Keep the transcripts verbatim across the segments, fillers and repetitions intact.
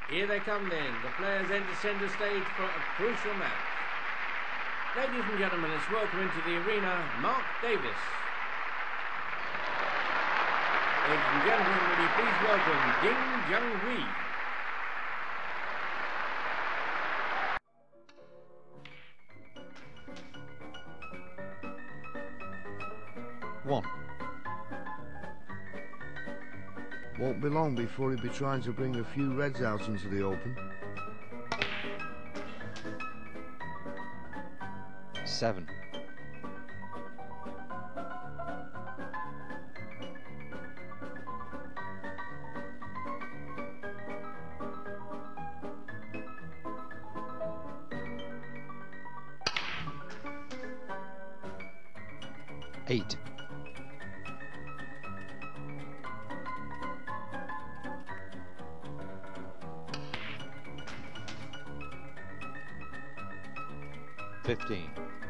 Here they come then. The players enter centre stage for a crucial match. Ladies and gentlemen, let's welcome into the arena Mark Davis. Ladies and gentlemen, will you please welcome Junhui. One. Won't be long before he'll be trying to bring a few reds out into the open. Seven. Eight. Fifteen.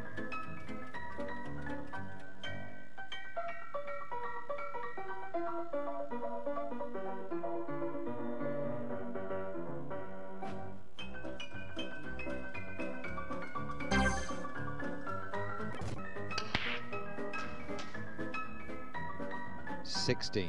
Sixteen.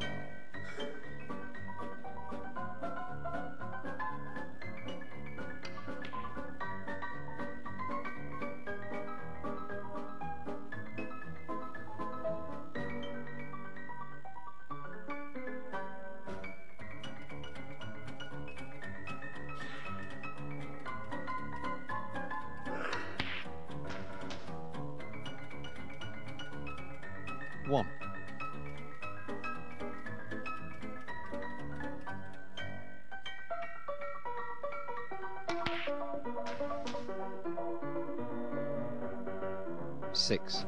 One. Six.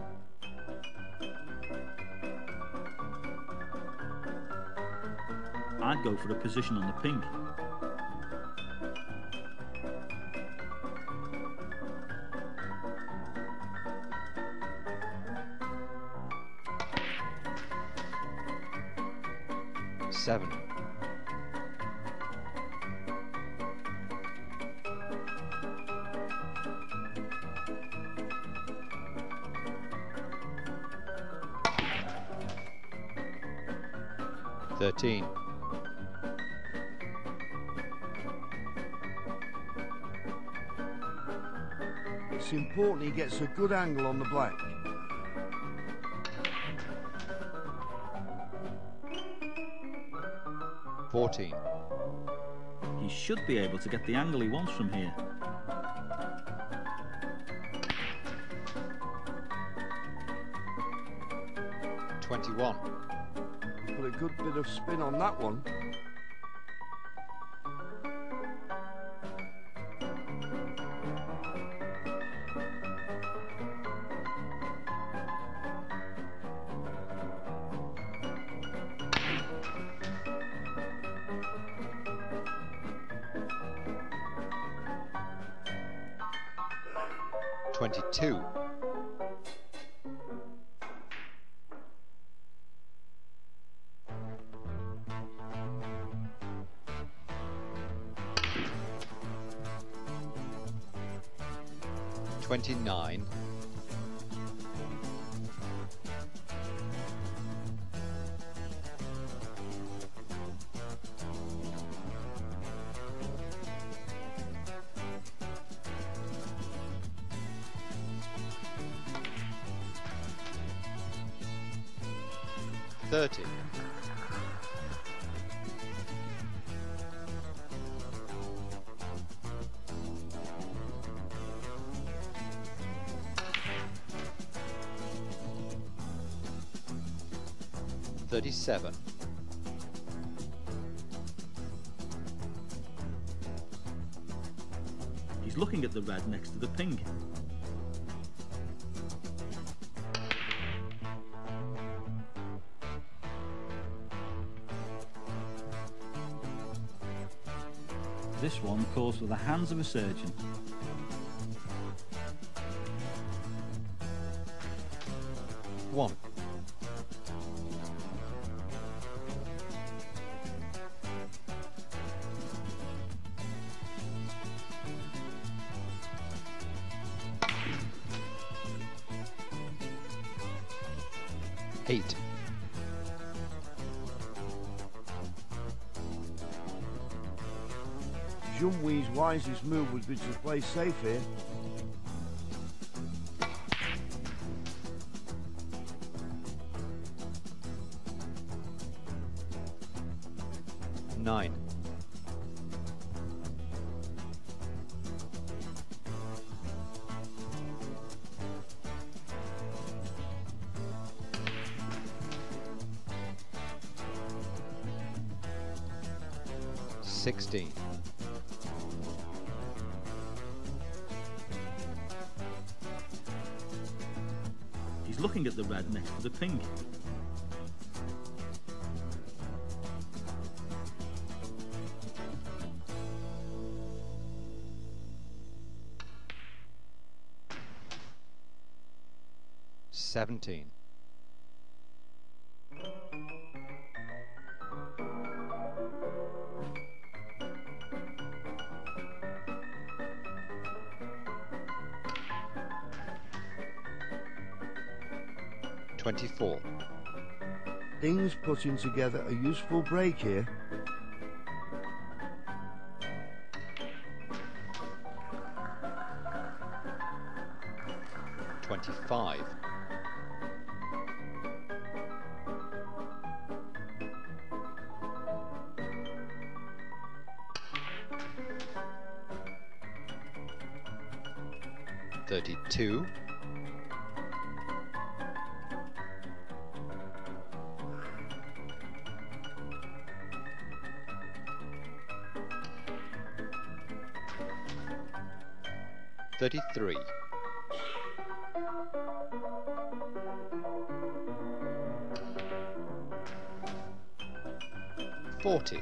I'd go for a position on the pink. Seven. Thirteen. It's important he gets a good angle on the black. Fourteen. He should be able to get the angle he wants from here. Twenty-one. Put a good bit of spin on that one. Twenty-two. Twenty-nine. Thirty. Thirty-seven. He's looking at the red next to the pink. This one calls for the hands of a surgeon. One. eight. Junhui's wisest move would be to play safe here. Nine. Sixteen. He's looking at the red next to the pink. Seventeen. Twenty-four. Ding's putting together a useful break here. Twenty-five. Thirty-two. Thirty-three. Forty.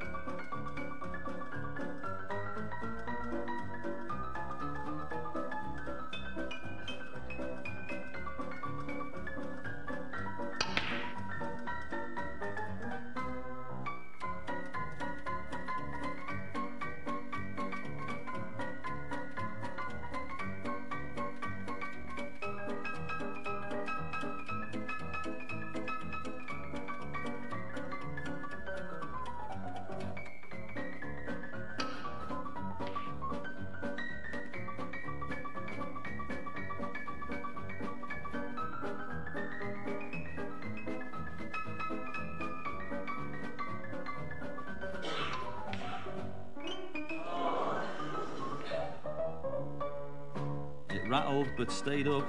It rattled but stayed up.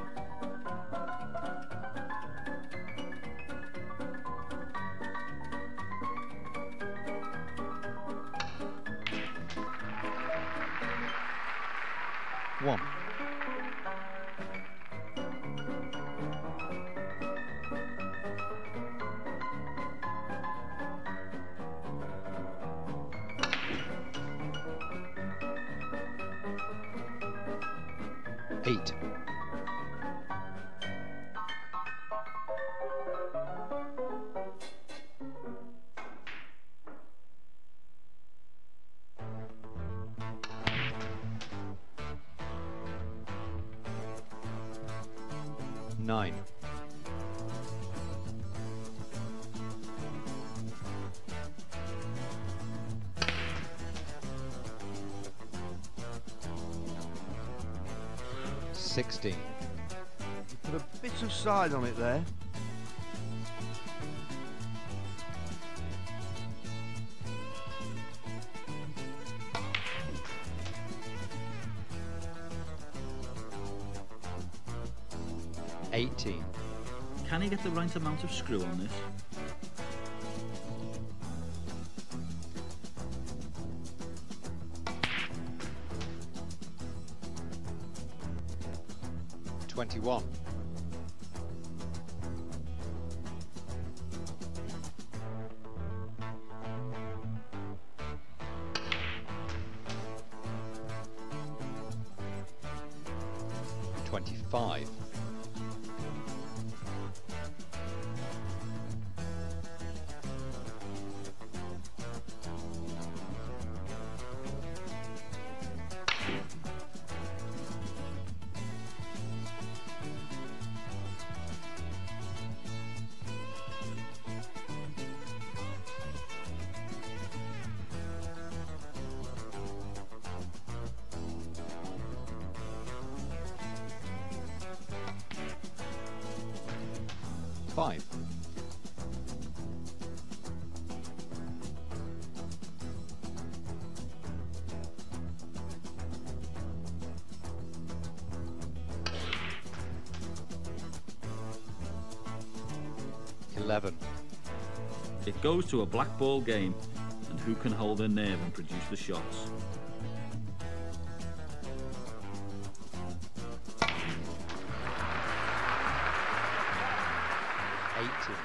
One. Eight. Nine. Sixteen. Put a bit of side on it there. Eighteen. Can he get the right amount of screw on this? Twenty-one. Twenty-five. eleven. It goes to a black ball game, and who can hold their nerve and produce the shots? eighteen.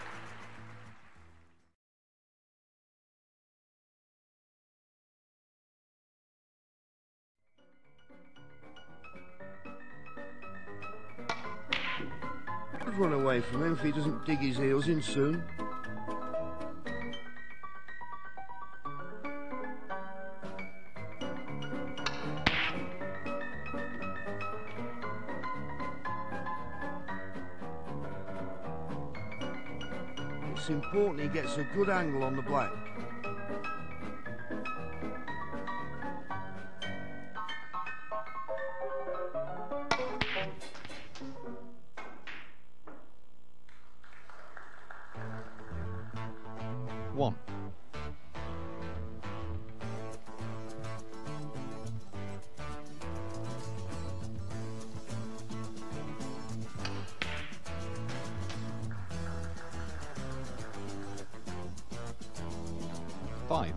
Run away from him if he doesn't dig his heels in soon. It's important he gets a good angle on the black. One. Five.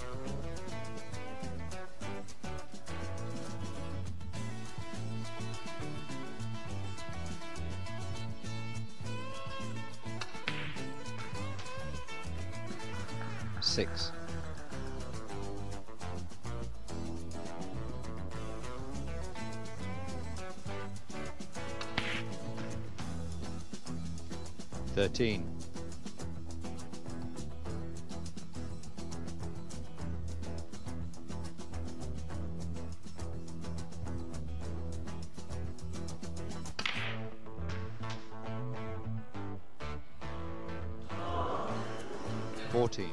Six. Thirteen. Fourteen.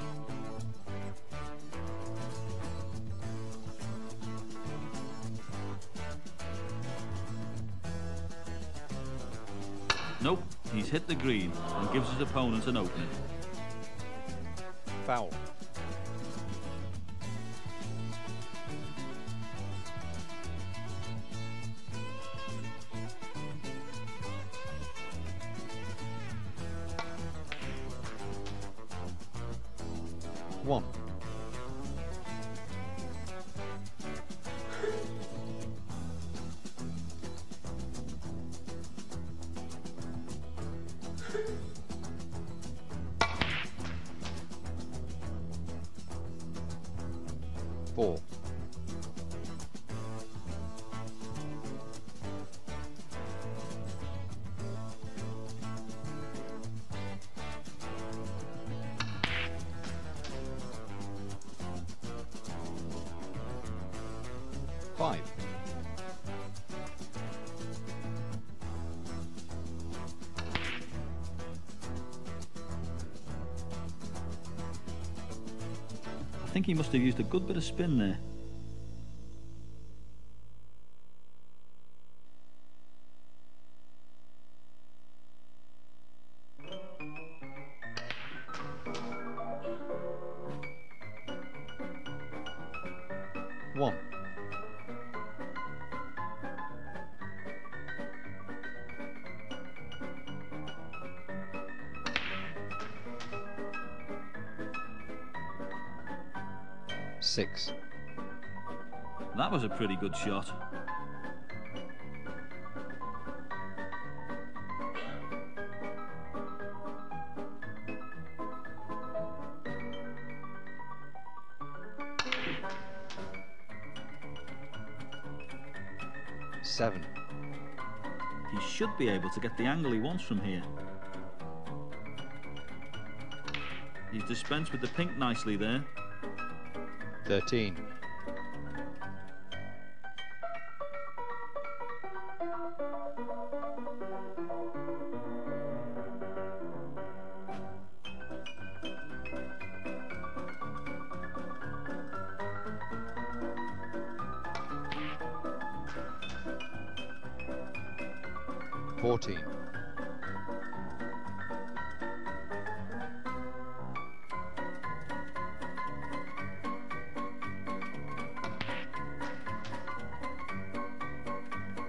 Nope, he's hit the green and gives his opponent an opening. Foul. One. Four. Five. I think he must have used a good bit of spin there. One. Six. That was a pretty good shot. Seven. He should be able to get the angle he wants from here. He's dispensed with the pink nicely there. Thirteen. Fourteen.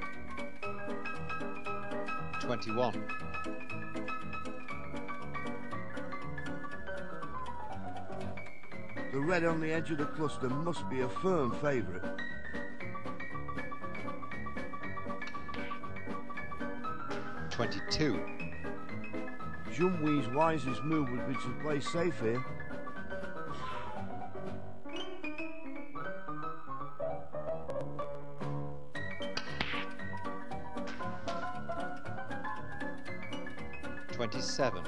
Twenty-one. The red on the edge of the cluster must be a firm favourite. twenty-two. Junhui's wisest move would be to play safe here. twenty-seven.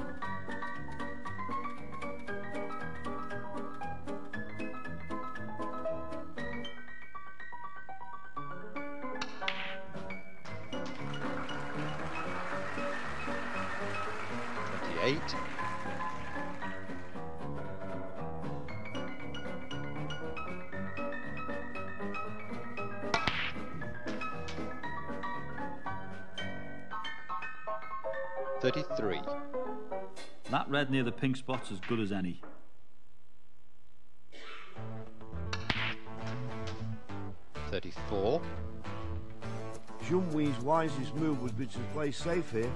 twenty-eight. thirty-three. That red near the pink spot's as good as any. thirty-four. Junhui's wisest move would be to play safe here.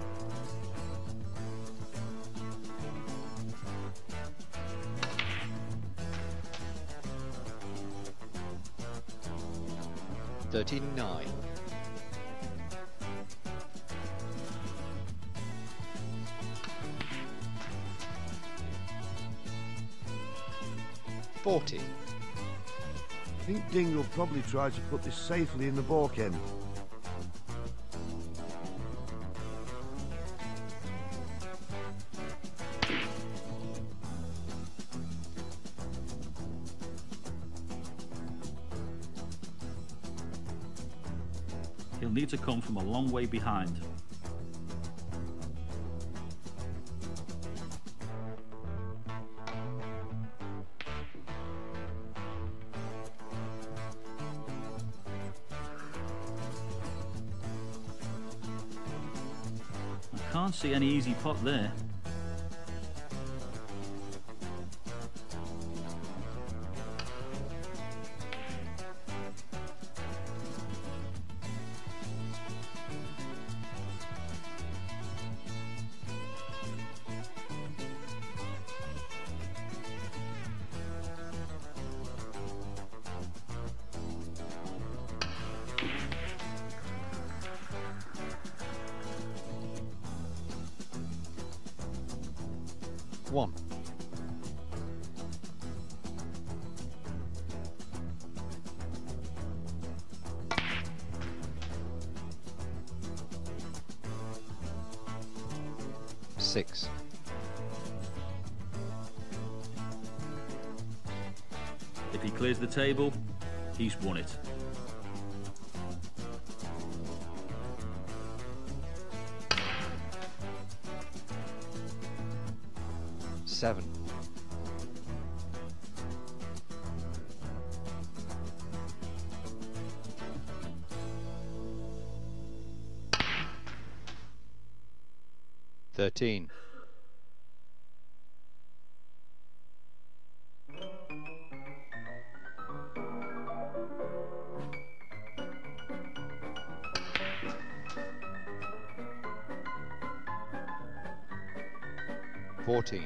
thirty-nine. forty. I think Ding will probably try to put this safely in the balk end. He'll need to come from a long way behind. I can't see any easy pot there. one. six. If he clears the table, he's won it. seven. thirteen. fourteen.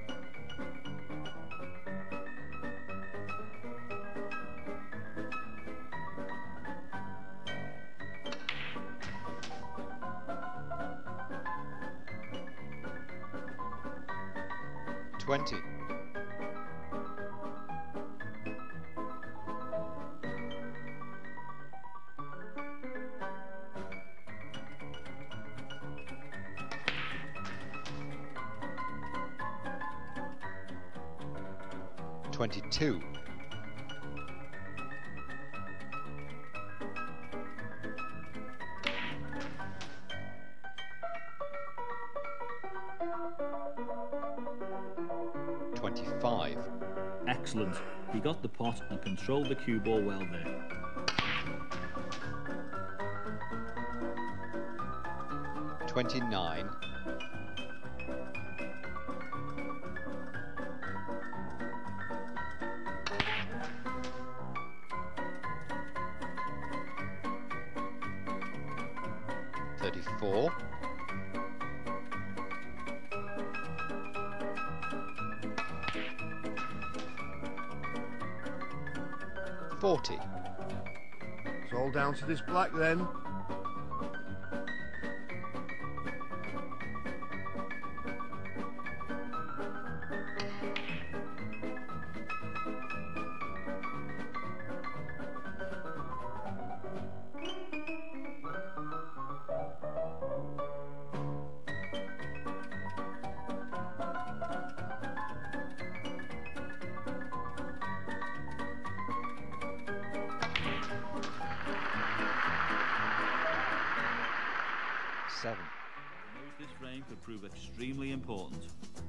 twenty. twenty-two. twenty-five. Excellent. He got the pot and controlled the cue ball well there. twenty-nine. thirty-four. forty. It's all down to this black then. Seven. He knows this frame could prove extremely important.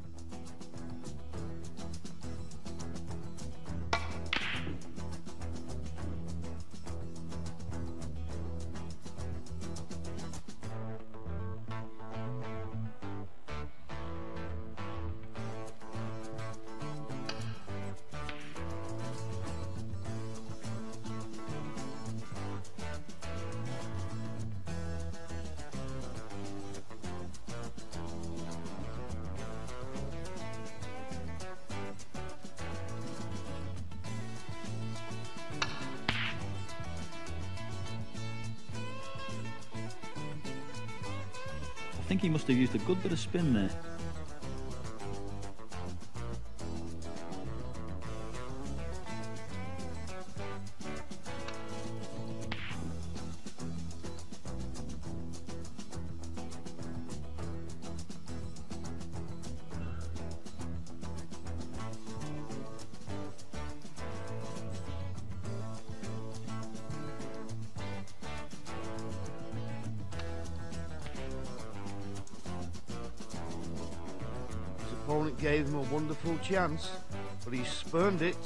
I think he must have used a good bit of spin there. Opponent gave him a wonderful chance, but he spurned it.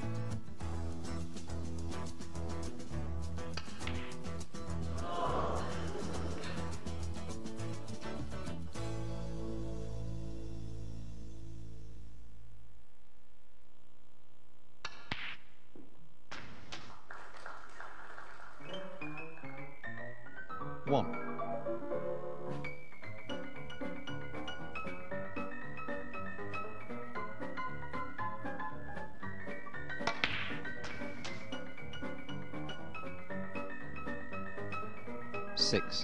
One. Six.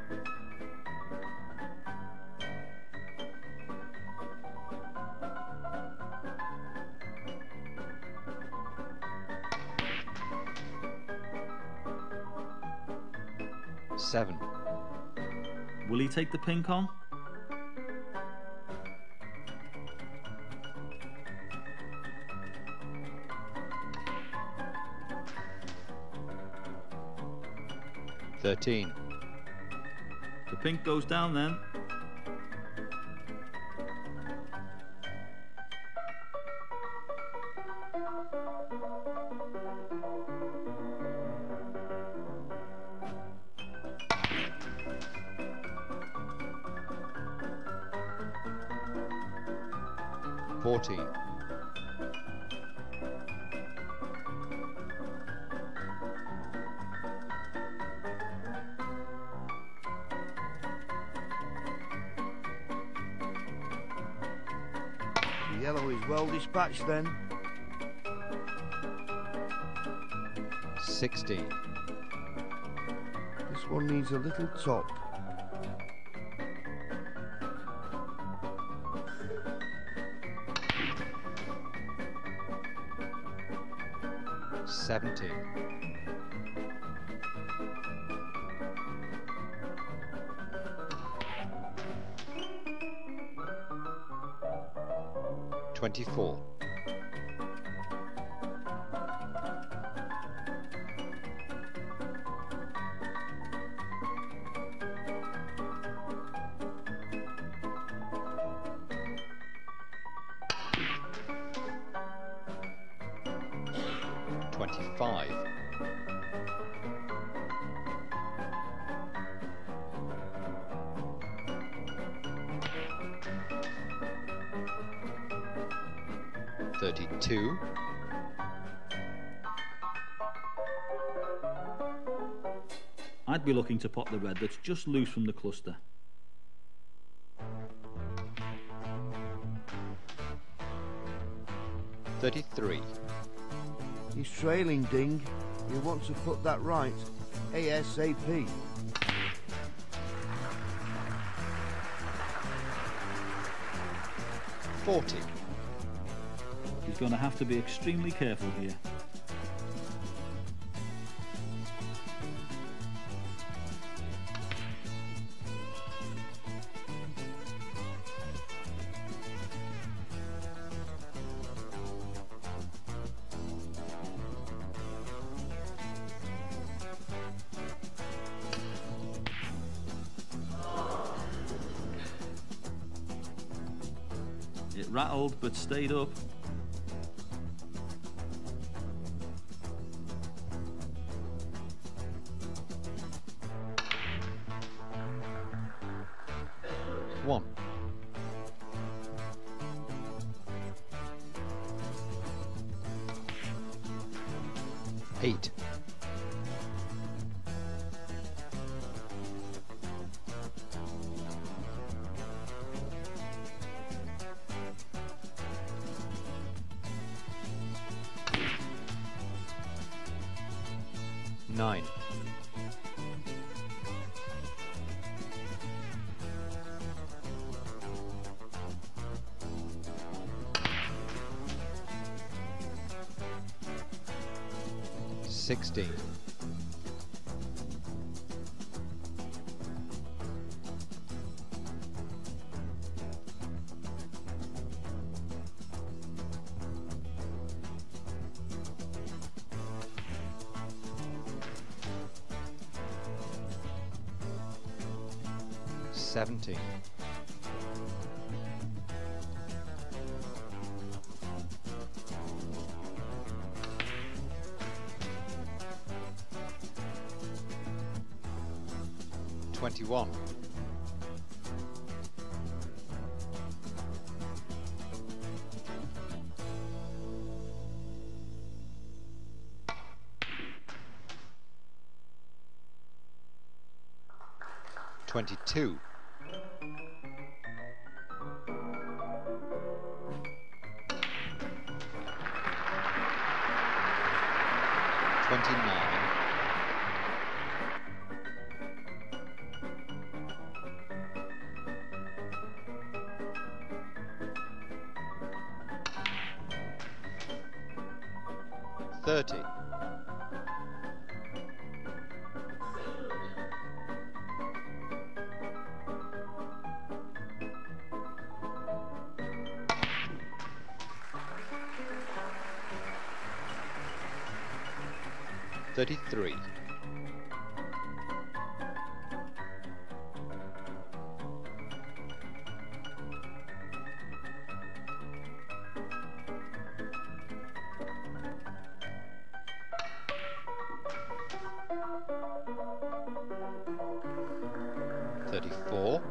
Seven. Will he take the pink on? Thirteen. The pink goes down then. Fourteen. The yellow is well dispatched then. Sixteen. This one needs a little top. Seventeen. Twenty-four. Twenty-five. Thirty-two. I'd be looking to pot the red that's just loose from the cluster. Thirty-three. He's trailing, Ding. He wants to put that right ASAP. forty. He's going to have to be extremely careful here. It rattled but stayed up. one. eight. nine. sixteen. seventeen. twenty-one. twenty-two. twenty-nine. thirty. thirty-three. thirty-four.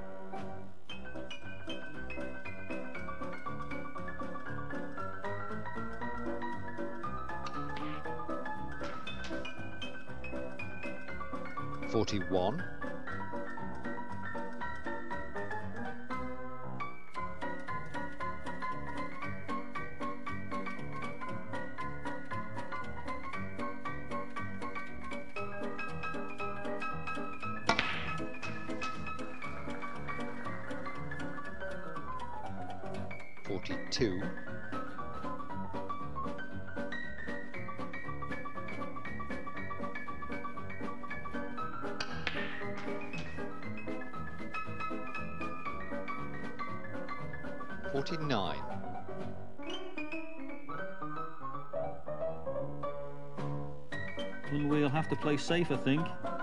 forty-one. forty-two. forty-nine. Well, we'll have to play safe, I think.